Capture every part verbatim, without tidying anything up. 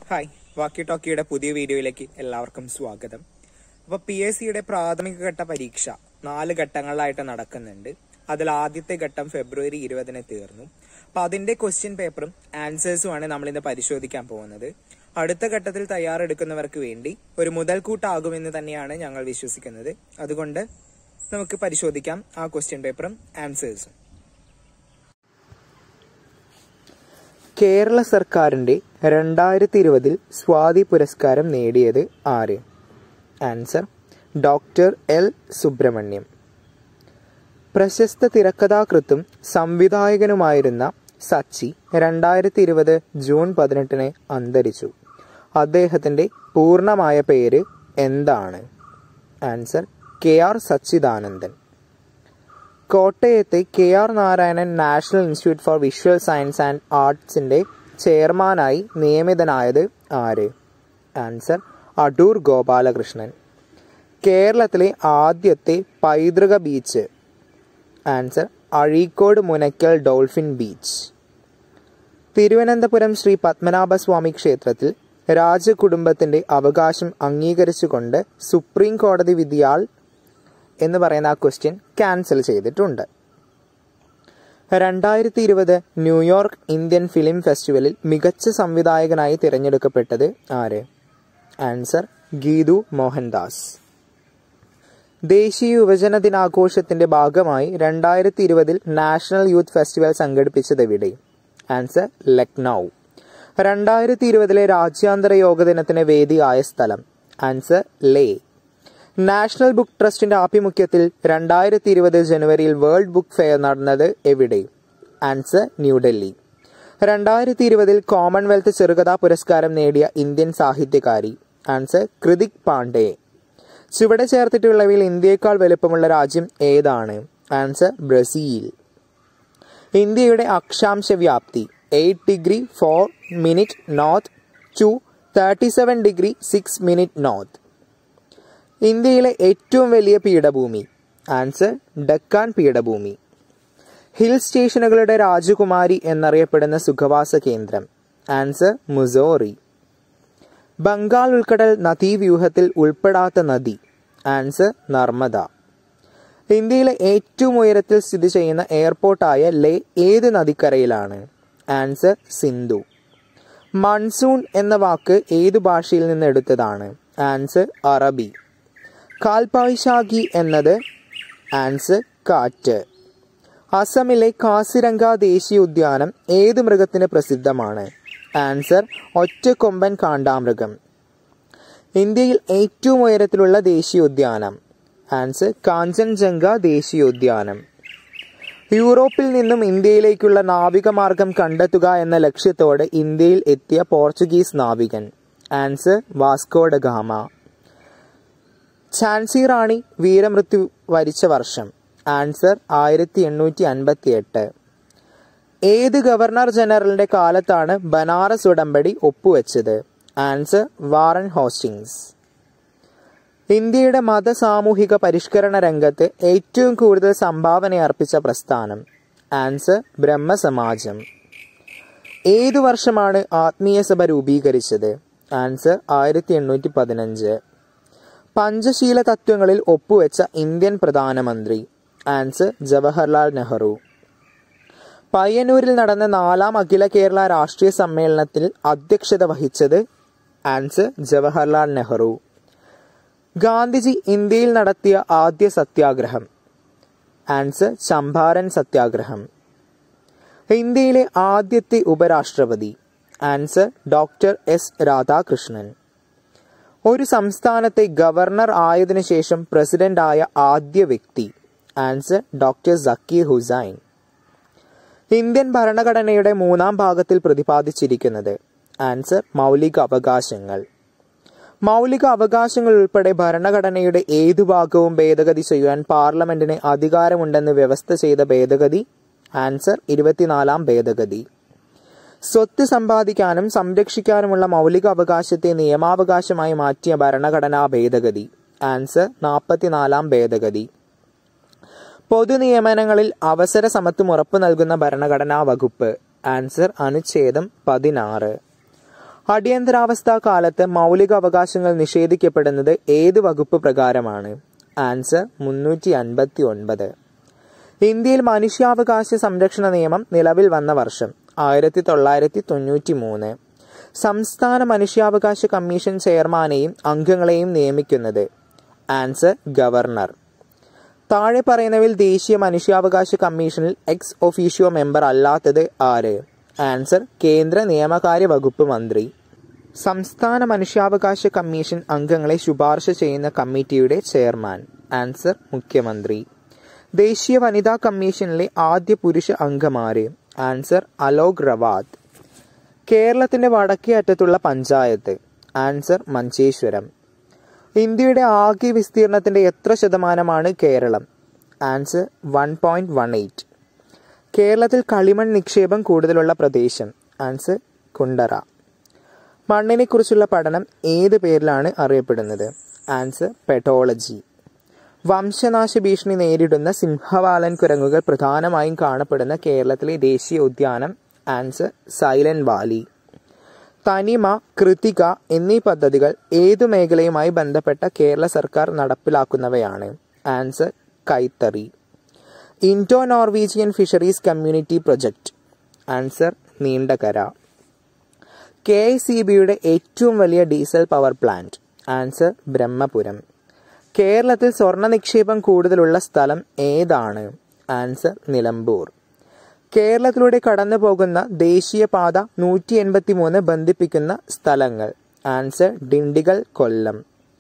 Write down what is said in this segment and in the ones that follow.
Hi, വാക്കി ടോക്കിയുടെ പുതിയ വീഡിയോയിലേക്ക് എല്ലാവർക്കും സ്വാഗതം. അപ്പോൾ പി എസ് സിയുടെ പ്രാഥമിക ഘട്ട പരീക്ഷ നാല് ഘട്ടങ്ങളിലായിട്ട് നടക്കുന്നുണ്ട്. അതിൽ ആദ്യത്തെ ഘട്ടം ഫെബ്രുവരി ഇരുപതിന് തീർന്നു. അപ്പോൾ അതിന്റെ ക്വസ്റ്റ്യൻ പേപ്പറും ആൻസേഴ്സുമാണ് നമ്മൾ ഇന്ന് പരിശോധിക്കാൻ പോകുന്നത്. അടുത്ത ഘട്ടത്തിൽ തയ്യാറെടുക്കുന്നവർക്ക് വേണ്ടി ഒരു മുതൽക്കൂട്ടാകുമെന്ന് തന്നെയാണ് ഞങ്ങൾ വിശ്വസിക്കുന്നത്. അതുകൊണ്ട് നമുക്ക് പരിശോധിക്കാം ആ ക്വസ്റ്റ്യൻ പേപ്പറും ആൻസേഴ്സും. കേരള സർക്കാരിന്റെ രണ്ടായിരത്തി ഇരുപതിൽ സ്വാതി പുരസ്കാരം നേടിയത് ആര്? Answer doctor L Subramaniam. പ്രശസ്ത തിരക്കഥാകൃത്തും സംവിധായകനുമായിരുന്ന സച്ചി രണ്ടായിരത്തി ഇരുപത് ജൂൺ പതിനെട്ടിന് അന്തരിച്ചു. അദ്ദേഹത്തിന്റെ പൂർണ്ണമായ പേര് എന്താണ്? Answer K R Sachidanandan. കോട്ടയത്തെ K R Narayanan national institute for visual science and ആർട്സിന്റെ ചെയർമാനായി നിയമിതനായത് ആര്? ആൻസർ അടൂർ ഗോപാലകൃഷ്ണൻ. കേരളത്തിലെ ആദ്യത്തെ പൈതൃക beach? Answer Azhikode Munakkal dolphin beach. Thiruvananthapuram Sree Padmanabhaswamy ക്ഷേത്രത്തിൽ രാജകുടുംബത്തിന്റെ അവകാശം അംഗീകരിച്ചുകൊണ്ട് സുപ്രീം കോടതി വിധിയാൽ എന്ന് പറയുന്ന ആ ക്വസ്റ്റ്യൻ ക്യാൻസൽ ചെയ്തിട്ടുണ്ട്. രണ്ടായിരത്തി ഇരുപത് ന്യൂയോർക്ക് ഇന്ത്യൻ ഫിലിം ഫെസ്റ്റിവലിൽ മികച്ച സംവിധായകനായി തിരഞ്ഞെടുക്കപ്പെട്ടത് ആര്? ആൻസർ ഗീതു മോഹൻദാസ്. ദേശീയ യുവജന ദിനാഘോഷത്തിന്റെ ഭാഗമായി രണ്ടായിരത്തി ഇരുപതിൽ നാഷണൽ യൂത്ത് ഫെസ്റ്റിവൽ സംഘടിപ്പിച്ചതെവിടെ? ആൻസർ ലക്നൗ. രണ്ടായിരത്തി ഇരുപതിലെ രാജ്യാന്തര യോഗ ദിനത്തിന് വേദിയായ സ്ഥലം? ആൻസർ ലേ. നാഷണൽ ബുക്ക് ട്രസ്റ്റിന്റെ ആഭിമുഖ്യത്തിൽ രണ്ടായിരത്തി ഇരുപത് ജനുവരിയിൽ വേൾഡ് ബുക്ക് ഫെയർ നടന്നത് എവിടെ? ആൻസർ ന്യൂഡൽഹി. രണ്ടായിരത്തി ഇരുപതിൽ കോമൺവെൽത്ത് ചെറുകഥാ പുരസ്കാരം നേടിയ ഇന്ത്യൻ സാഹിത്യകാരി? ആൻസർ കൃതിക് പാണ്ഡെ. ചുവടെ ചേർത്തിട്ടുള്ളവയിൽ ഇന്ത്യയേക്കാൾ വലുപ്പമുള്ള രാജ്യം ഏതാണ്? Answer Brazil. ഇന്ത്യയുടെ അക്ഷാംശ വ്യാപ്തി eight degree four minute north to thirty seven degree six minute north. ഇന്ത്യയിലെ ഏറ്റവും വലിയ പീഠഭൂമി? ആൻസർ ഡക്കാൻ പീഠഭൂമി. ഹിൽ സ്റ്റേഷനുകളുടെ രാജകുമാരി എന്നറിയപ്പെടുന്ന സുഖവാസ കേന്ദ്രം? ആൻസർ മുസോറി. ബംഗാൾ ഉൾക്കടൽ നദീവ്യൂഹത്തിൽ ഉൾപ്പെടാത്ത നദി? ആൻസർ നർമ്മദ. ഇന്ത്യയിലെ ഏറ്റവും ഉയരത്തിൽ സ്ഥിതി ചെയ്യുന്ന എയർപോർട്ടായ ലേ ഏത് നദിക്കരയിലാണ്? ആൻസർ സിന്ധു. മൺസൂൺ എന്ന വാക്ക് ഏതു ഭാഷയിൽ നിന്ന് എടുത്തതാണ്? ആൻസർ അറബി. കാൽപായ്ശാഖി എന്നത്? ആൻസർ കാറ്റ്. അസമിലെ കാസിരംഗ ദേശീയ ഉദ്യാനം ഏത് മൃഗത്തിന് പ്രസിദ്ധമാണ്? ആൻസർ ഒറ്റക്കൊമ്പൻ കാണ്ടാമൃഗം. ഇന്ത്യയിൽ ഏറ്റവും ഉയരത്തിലുള്ള ദേശീയോദ്യാനം? ആൻസർ കാഞ്ചൻജംഗ ദേശീയോദ്യാനം. യൂറോപ്പിൽ നിന്നും ഇന്ത്യയിലേക്കുള്ള നാവികമാർഗം കണ്ടെത്തുക എന്ന ലക്ഷ്യത്തോടെ ഇന്ത്യയിൽ എത്തിയ പോർച്ചുഗീസ് നാവികൻ? Answer Vasco da Gama. Jhansi Rani വീരമൃത്യു വരിച്ച വർഷം? ആൻസർ ആയിരത്തി എണ്ണൂറ്റി അൻപത്തി എട്ട്. ഏത് ഗവർണർ ജനറലിന്റെ കാലത്താണ് ബനാറസ് ഉടമ്പടി ഒപ്പുവെച്ചത്? Answer Warren Hastings. ഇന്ത്യയുടെ മത സാമൂഹിക പരിഷ്കരണ രംഗത്ത് ഏറ്റവും കൂടുതൽ സംഭാവന അർപ്പിച്ച പ്രസ്ഥാനം? ആൻസർ ബ്രഹ്മസമാജം. ഏതു വർഷമാണ് ആത്മീയ സഭ രൂപീകരിച്ചത്? ആൻസർ ആയിരത്തി എണ്ണൂറ്റി പതിനഞ്ച്. പഞ്ചശീല തത്വങ്ങളിൽ ഒപ്പുവെച്ച ഇന്ത്യൻ പ്രധാനമന്ത്രി? ആൻസർ ജവഹർലാൽ നെഹ്റു. പയ്യന്നൂരിൽ നടന്ന നാലാം അഖില കേരള രാഷ്ട്രീയ സമ്മേളനത്തിൽ അധ്യക്ഷത വഹിച്ചത്? ആൻസർ ജവഹർലാൽ നെഹ്റു. ഗാന്ധിജി ഇന്ത്യയിൽ നടത്തിയ ആദ്യ സത്യാഗ്രഹം? ആൻസർ ചമ്പാരൻ സത്യാഗ്രഹം. ഇന്ത്യയിലെ ആദ്യത്തെ ഉപരാഷ്ട്രപതി? Answer doctor S Radhakrishnan. ഒരു സംസ്ഥാനത്തെ ഗവർണർ ആയതിനു ശേഷം പ്രസിഡന്റ് ആയ ആദ്യ വ്യക്തി? Answer doctor Zakir Hussain. Indian ഭരണഘടനയുടെ മൂന്നാം ഭാഗത്തിൽ പ്രതിപാദിച്ചിരിക്കുന്നത്? ആൻസർ മൗലിക അവകാശങ്ങൾ. മൗലിക അവകാശങ്ങൾ ഉൾപ്പെടെ ഭരണഘടനയുടെ ഏതു ഭാഗവും ഭേദഗതി ചെയ്യാൻ പാർലമെന്റിന് അധികാരമുണ്ടെന്ന് വ്യവസ്ഥ ചെയ്ത ഭേദഗതി? ആൻസർ ഇരുപത്തിനാലാം ഭേദഗതി. സ്വത്ത് സമ്പാദിക്കാനും സംരക്ഷിക്കാനുമുള്ള മൗലിക അവകാശത്തെ നിയമാവകാശമായി മാറ്റിയ ഭരണഘടനാ ഭേദഗതി? ആൻസർ നാൽപ്പത്തിനാലാം ഭേദഗതി. പൊതുനിയമനങ്ങളിൽ അവസര സമത്വം ഉറപ്പു നൽകുന്ന ഭരണഘടനാ വകുപ്പ്? ആൻസർ അനുച്ഛേദം പതിനാറ്. അടിയന്തരാവസ്ഥാ കാലത്ത് മൗലിക അവകാശങ്ങൾ നിഷേധിക്കപ്പെടുന്നത് ഏത് വകുപ്പ് പ്രകാരമാണ്? ആൻസർ മുന്നൂറ്റി അൻപത്തി ഒൻപത്. ഇന്ത്യയിൽ മനുഷ്യാവകാശ സംരക്ഷണ നിയമം നിലവിൽ വന്ന വർഷം ആയിരത്തി തൊള്ളായിരത്തി തൊണ്ണൂറ്റി മൂന്ന്. സംസ്ഥാന മനുഷ്യാവകാശ കമ്മീഷൻ ചെയർമാനെയും അംഗങ്ങളെയും നിയമിക്കുന്നത്? Answer governor. താഴെ പറയുന്നവയിൽ ദേശീയ മനുഷ്യാവകാശ കമ്മീഷനിൽ എക്സ് ഒഫീഷ്യോ മെമ്പർ അല്ലാത്തത് ആര്? ആൻസർ കേന്ദ്ര നിയമകാര്യ വകുപ്പ് മന്ത്രി. സംസ്ഥാന മനുഷ്യാവകാശ കമ്മീഷൻ അംഗങ്ങളെ ശുപാർശ ചെയ്യുന്ന കമ്മിറ്റിയുടെ ചെയർമാൻ? ആൻസർ മുഖ്യമന്ത്രി. ദേശീയ വനിതാ കമ്മീഷനിലെ ആദ്യ പുരുഷ അംഗമാര്? ആൻസർ അലോക് റവാത്ത്. കേരളത്തിന്റെ വടക്കേ അറ്റത്തുള്ള പഞ്ചായത്ത്? ആൻസർ മഞ്ചേശ്വരം. ഇന്ത്യയുടെ ആകെ വിസ്തീർണത്തിന്റെ എത്ര ശതമാനമാണ് Kerala? Answer one point one eight. കേരളത്തിൽ കളിമൺ നിക്ഷേപം കൂടുതലുള്ള പ്രദേശം? ആൻസർ കുണ്ടറ. മണ്ണിനെ കുറിച്ചുള്ള പഠനം ഏത് പേരിലാണ് അറിയപ്പെടുന്നത്? Answer pedology. വംശനാശ ഭീഷണി നേരിടുന്ന സിംഹവാലൻ കുരങ്ങുകൾ പ്രധാനമായും കാണപ്പെടുന്ന കേരളത്തിലെ ദേശീയ ഉദ്യാനം? Answer silent valley. Thanima, Krithika എന്നീ പദ്ധതികൾ ഏതു മേഖലയുമായി ബന്ധപ്പെട്ട കേരള സർക്കാർ നടപ്പിലാക്കുന്നവയാണ്? ആൻസർ കൈത്തറി. Indo Norwegian fisheries community project? Answer Neendakara. K S E ബിയുടെ ഏറ്റവും വലിയ diesel power plant? Answer Brahmapuram. കേരളത്തിൽ സ്വർണ്ണ നിക്ഷേപം കൂടുതലുള്ള സ്ഥലം ഏതാണ്? ആൻസർ നിലമ്പൂർ. കേരളത്തിലൂടെ കടന്നു പോകുന്ന ദേശീയപാത നൂറ്റി എൺപത്തി മൂന്ന് ബന്ധിപ്പിക്കുന്ന സ്ഥലങ്ങൾ? ആൻസർ ഡിണ്ടിഗൽ, കൊല്ലം.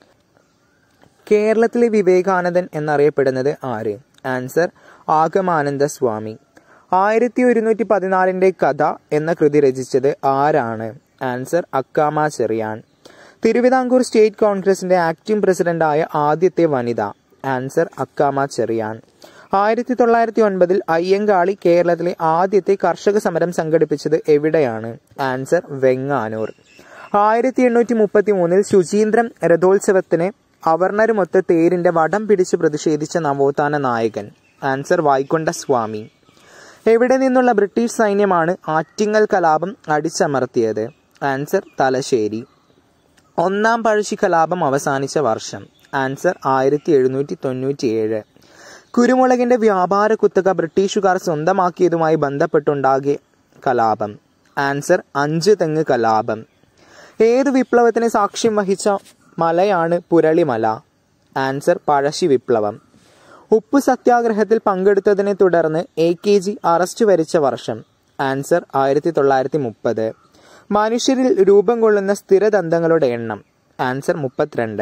കേരളത്തിലെ വിവേകാനന്ദൻ എന്നറിയപ്പെടുന്നത് ആര്? ആൻസർ ആഗമാനന്ദ സ്വാമി. ആയിരത്തി ഒരുന്നൂറ്റി പതിനാലിന്റെ കഥ എന്ന കൃതി രചിച്ചത് ആരാണ്? ആൻസർ അക്കാമ ചെറിയാൻ. തിരുവിതാംകൂർ സ്റ്റേറ്റ് കോൺഗ്രസിന്റെ ആക്ടിംഗ് പ്രസിഡന്റായ ആദ്യത്തെ വനിത? ആൻസർ അക്കാമ ചെറിയാൻ. ആയിരത്തി തൊള്ളായിരത്തി ഒൻപതിൽ അയ്യങ്കാളി കേരളത്തിലെ ആദ്യത്തെ കർഷക സമരം സംഘടിപ്പിച്ചത് എവിടെയാണ്? ആൻസർ വെങ്ങാനൂർ. ആയിരത്തി എണ്ണൂറ്റി മുപ്പത്തി മൂന്നിൽ ശുചീന്ദ്രം രഥോത്സവത്തിന് അവർണരുമൊത്ത് തേരിന്റെ വടം പിടിച്ച് പ്രതിഷേധിച്ച നവോത്ഥാന നായകൻ? ആൻസർ വൈകുണ്ഠ സ്വാമി. എവിടെ നിന്നുള്ള ബ്രിട്ടീഷ് സൈന്യമാണ് ആറ്റിങ്ങൽ കലാപം അടിച്ചമർത്തിയത്? ആൻസർ തലശ്ശേരി. ഒന്നാം പഴശ്ശി കലാപം അവസാനിച്ച വർഷം? ആൻസർ ആയിരത്തി എഴുന്നൂറ്റി തൊണ്ണൂറ്റി ഏഴ്. കുരുമുളകിന്റെ വ്യാപാര കുത്തക ബ്രിട്ടീഷുകാർ സ്വന്തമാക്കിയതുമായി ബന്ധപ്പെട്ടുണ്ടാകിയ കലാപം? ആൻസർ അഞ്ച് തെങ്ങ് കലാപം. ഏത് വിപ്ലവത്തിന് സാക്ഷ്യം വഹിച്ച മലയാണ് പുരളിമല? ആൻസർ പഴശ്ശി വിപ്ലവം. ഉപ്പു സത്യാഗ്രഹത്തിൽ പങ്കെടുത്തതിനെ തുടർന്ന് എ കെ ജി അറസ്റ്റ് വരിച്ച വർഷം? ആൻസർ ആയിരത്തി തൊള്ളായിരത്തി മുപ്പത്. മനുഷ്യരിൽ രൂപം കൊള്ളുന്ന സ്ഥിരദന്തങ്ങളുടെ എണ്ണം? ആൻസർ മുപ്പത്തിരണ്ട്.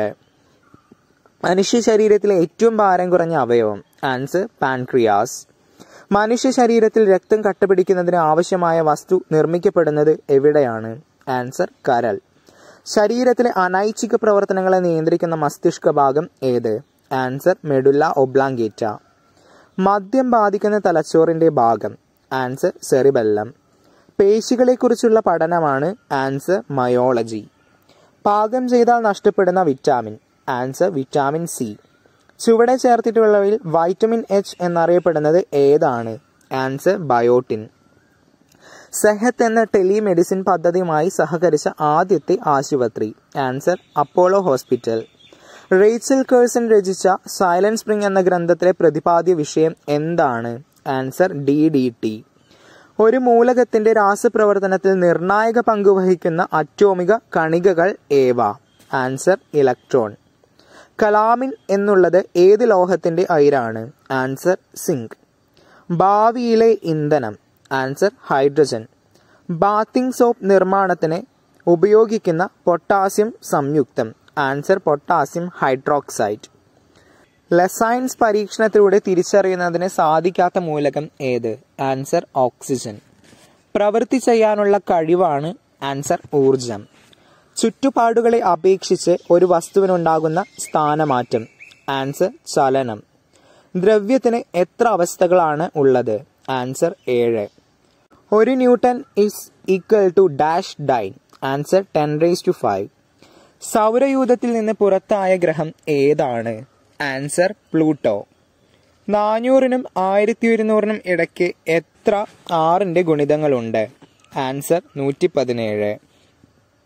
മനുഷ്യ ശരീരത്തിലെ ഏറ്റവും ഭാരം കുറഞ്ഞ അവയവം? Answer pancreas. മനുഷ്യ ശരീരത്തിൽ രക്തം കട്ടപിടിക്കുന്നതിന് ആവശ്യമായ വസ്തു നിർമ്മിക്കപ്പെടുന്നത് എവിടെയാണ്? ആൻസർ കരൾ. ശരീരത്തിലെ അനൈച്ഛിക പ്രവർത്തനങ്ങളെ നിയന്ത്രിക്കുന്ന മസ്തിഷ്ക ഭാഗം ഏത്? Answer medulla oblongata. മദ്യം ബാധിക്കുന്ന തലച്ചോറിന്റെ ഭാഗം? Answer cerebellum. പേശികളെക്കുറിച്ചുള്ള പഠനമാണ്? Answer myology. പാകം ചെയ്താൽ നഷ്ടപ്പെടുന്ന വിറ്റാമിൻ? Answer vitamin C. ചുവടെ ചേർത്തിട്ടുള്ളവയിൽ വൈറ്റമിൻ എച്ച് എന്നറിയപ്പെടുന്നത് ഏതാണ്? Answer biotin. സെഹത്ത് എന്ന ടെലിമെഡിസിൻ പദ്ധതിയുമായി സഹകരിച്ച ആദ്യത്തെ ആശുപത്രി? Answer Apollo hospital. Rachel Carson രചിച്ച സൈലന്റ് സ്പ്രിംഗ് എന്ന ഗ്രന്ഥത്തിലെ പ്രതിപാദ്യ വിഷയം എന്താണ്? Answer D D T. ഒരു മൂലകത്തിന്റെ രാസപ്രവർത്തനത്തിൽ നിർണായക പങ്കുവഹിക്കുന്ന അറ്റോമിക കണികകൾ ഏവ? Answer electron. കലാമിൻ എന്നുള്ളത് ഏത് ലോഹത്തിന്റെ അയിരാണ്? Answer zinc. ഭാവിയിലെ ഇന്ധനം? Answer hydrogen. ബാത്തിങ് സോപ്പ് നിർമ്മാണത്തിന് ഉപയോഗിക്കുന്ന പൊട്ടാസ്യം സംയുക്തം? Answer potassium hydroxide. ലസൈൻസ് പരീക്ഷണത്തിലൂടെ തിരിച്ചറിയുന്നതിന് സാധിക്കാത്ത മൂലകം ഏത്? Answer oxygen. പ്രവൃത്തി ചെയ്യാനുള്ള കഴിവാണ്? ആൻസർ ഊർജം. ചുറ്റുപാടുകളെ അപേക്ഷിച്ച് ഒരു വസ്തുവിനുണ്ടാകുന്ന സ്ഥാനമാറ്റം? ആൻസർ ചലനം. ദ്രവ്യത്തിന് എത്ര അവസ്ഥകളാണ് ഉള്ളത്? ആൻസർ ഏഴ്. ഒരു newton is equal to dash dyne? Answer ten raise to five. സൗരയൂഥത്തിൽ നിന്ന് പുറത്തായ ഗ്രഹം ഏതാണ്? Answer Pluto. നാനൂറിനും ആയിരത്തി ഒരുന്നൂറിനും ഇടയ്ക്ക് എത്ര ആറിന്റെ ഗുണിതങ്ങളുണ്ട്? ആൻസർ നൂറ്റി പതിനേഴ്.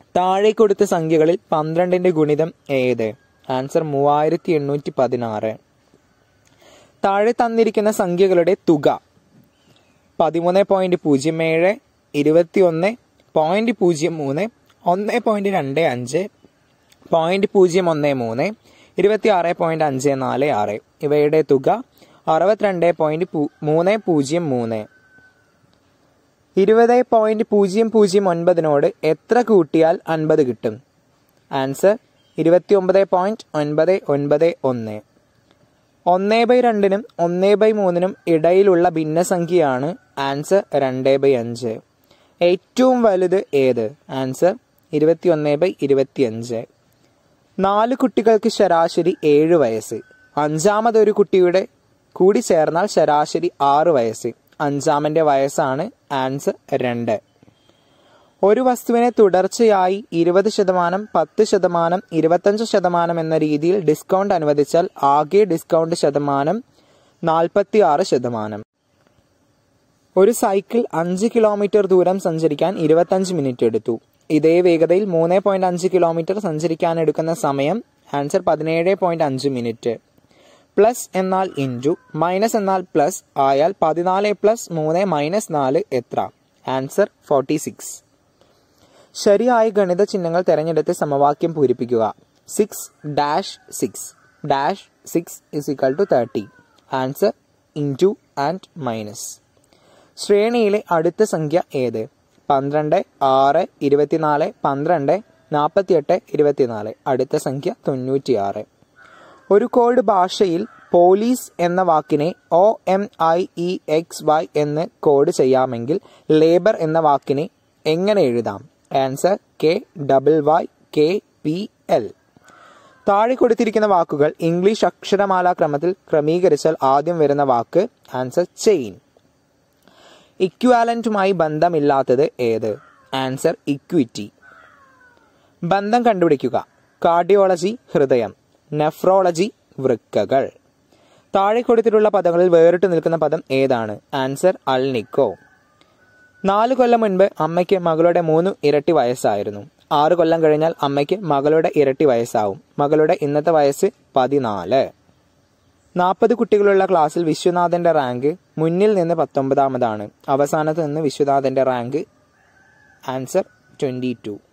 താഴെ കൊടുത്ത സംഖ്യകളിൽ പന്ത്രണ്ടിന്റെ ഗുണിതം ഏത്? ആൻസർ മൂവായിരത്തി എണ്ണൂറ്റി പതിനാറ്. താഴെ തന്നിരിക്കുന്ന സംഖ്യകളുടെ തുക പതിമൂന്ന് പോയിന്റ് പൂജ്യം ഏഴ്, ഇരുപത്തി ഒന്ന് പോയിന്റ് പൂജ്യം മൂന്ന്, ഒന്ന് പോയിന്റ് രണ്ട് അഞ്ച്, പോയിന്റ് പൂജ്യം ഒന്ന് മൂന്ന്, ഇരുപത്തി ആറ് പോയിന്റ് അഞ്ച് നാല് ആറ്. ഇവയുടെ തുക അറുപത്തിരണ്ട് പോയിന്റ് മൂന്ന് പൂജ്യം മൂന്ന്. ഇരുപത് പോയിന്റ് പൂജ്യം പൂജ്യം ഒൻപതിനോട് എത്ര കൂട്ടിയാൽ അൻപത് കിട്ടും? ആൻസർ ഇരുപത്തി ഒമ്പത് പോയിന്റ് ഒൻപത് ഒൻപത് ഒന്ന്. ഒന്ന് ബൈ രണ്ടിനും ഒന്ന് ബൈ മൂന്നിനും ഇടയിലുള്ള ഭിന്നസംഖ്യയാണ്. ആൻസർ രണ്ട് ബൈ അഞ്ച്. ഏറ്റവും വലുത് ഏത്? ആൻസർ ഇരുപത്തി ഒന്ന് ബൈ ഇരുപത്തി അഞ്ച്. നാല് കുട്ടികൾക്ക് ശരാശരി ഏഴ് വയസ്സ്. അഞ്ചാമതൊരു കുട്ടിയുടെ കൂടി ചേർന്നാൽ ശരാശരി ആറ് വയസ്സ്. അഞ്ചാമന്റെ വയസ്സാണ്. ആൻസർ രണ്ട്. ഒരു വസ്തുവിനെ തുടർച്ചയായി ഇരുപത് ശതമാനം, പത്ത് ശതമാനം, ഇരുപത്തഞ്ച് ശതമാനം എന്ന രീതിയിൽ ഡിസ്കൗണ്ട് അനുവദിച്ചാൽ ആകെ ഡിസ്കൗണ്ട് ശതമാനം നാൽപ്പത്തി ആറ് ശതമാനം. ഒരു സൈക്കിൾ അഞ്ച് കിലോമീറ്റർ ദൂരം സഞ്ചരിക്കാൻ ഇരുപത്തഞ്ച് മിനിറ്റ് എടുത്തു. ഇതേ വേഗതയിൽ മൂന്ന് പോയിന്റ് അഞ്ച് കിലോമീറ്റർ സഞ്ചരിക്കാൻ എടുക്കുന്ന സമയം. ആൻസർ പതിനേഴ് പോയിന്റ് അഞ്ച് മിനിറ്റ്. പ്ലസ് എന്നാൽ ഇൻറ്റു, മൈനസ് എന്നാൽ പ്ലസ് ആയാൽ പതിനാല് പ്ലസ് മൂന്ന് മൈനസ് നാല് എത്ര? Answer forty six. ശരിയായ ഗണിത ചിഹ്നങ്ങൾ തിരഞ്ഞെടുത്ത് സമവാക്യം പൂരിപ്പിക്കുക. Six dash six dash six is equal to thirty. Answer into and minus. ശ്രേണിയിലെ അടുത്ത സംഖ്യ ഏത്? പന്ത്രണ്ട്, ആറ്, ഇരുപത്തിനാല്, പന്ത്രണ്ട്, നാൽപ്പത്തിയെട്ട്, ഇരുപത്തിനാല്. അടുത്ത സംഖ്യ തൊണ്ണൂറ്റിയാറ്. ഒരു കോഡ് ഭാഷയിൽ പോലീസ് എന്ന വാക്കിനെ O M I E X Y എന്ന് കോഡ് ചെയ്യാമെങ്കിൽ ലേബർ എന്ന വാക്കിനെ എങ്ങനെ എഴുതാം? Answer K double Y K P L. താഴെ കൊടുത്തിരിക്കുന്ന വാക്കുകൾ ഇംഗ്ലീഷ് അക്ഷരമാലാ ക്രമത്തിൽ ക്രമീകരിച്ചാൽ ആദ്യം വരുന്ന വാക്ക്. Answer chain. ഇക്വാലന്റുമായി ബന്ധമില്ലാത്തത് ഏത്? Answer equity. ബന്ധം കണ്ടുപിടിക്കുക. കാർഡിയോളജി ഹൃദയം, നെഫ്രോളജി വൃക്കകൾ. താഴെ കൊടുത്തിട്ടുള്ള പദങ്ങളിൽ വേറിട്ട് നിൽക്കുന്ന പദം ഏതാണ്? Answer alnico. നാല് കൊല്ലം മുൻപ് അമ്മയ്ക്ക് മകളുടെ മൂന്ന് ഇരട്ടി വയസ്സായിരുന്നു. ആറ് കൊല്ലം കഴിഞ്ഞാൽ അമ്മയ്ക്ക് മകളുടെ ഇരട്ടി വയസ്സാവും. മകളുടെ ഇന്നത്തെ വയസ്സ് പതിനാല്. നാൽപ്പത് കുട്ടികളുള്ള ക്ലാസ്സിൽ വിശ്വനാഥന്റെ റാങ്ക് മുന്നിൽ നിന്ന് പത്തൊമ്പതാമതാണ്. അവസാനത്ത് നിന്ന് വിശ്വനാഥന്റെ റാങ്ക്. Answer twenty to.